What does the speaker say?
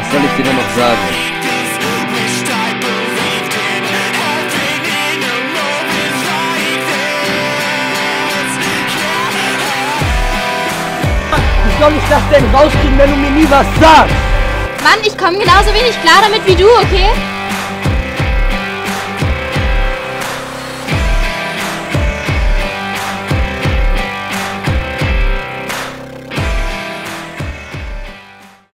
Was soll ich dir denn noch sagen? Wie soll ich das denn rauskriegen, wenn du mir nie was sagst? Mann, ich komme genauso wenig klar damit wie du, okay?